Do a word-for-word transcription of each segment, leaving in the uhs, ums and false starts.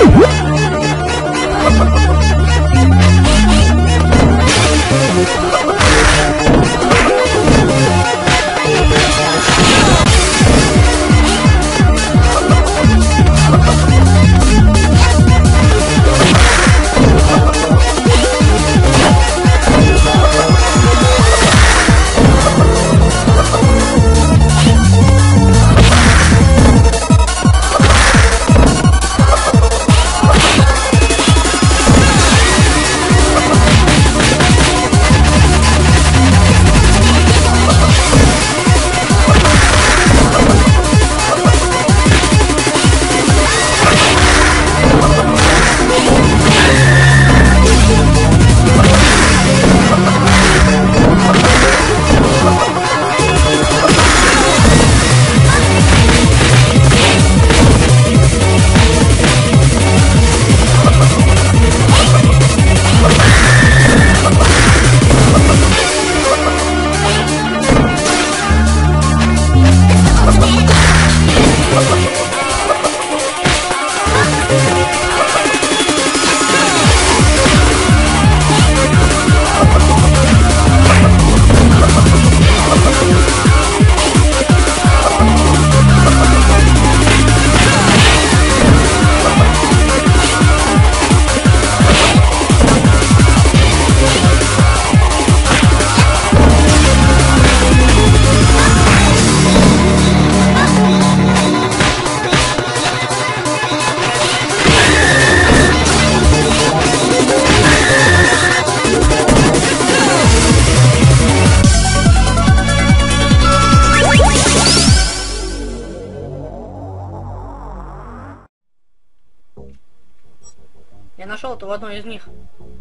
Я нашел ту одну из них.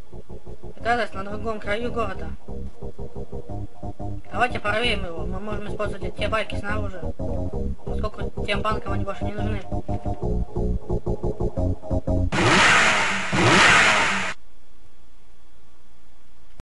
Оказалось на другом краю города. Давайте проверим его. Мы можем использовать те байки снаружи. Поскольку тем банкам они больше не нужны.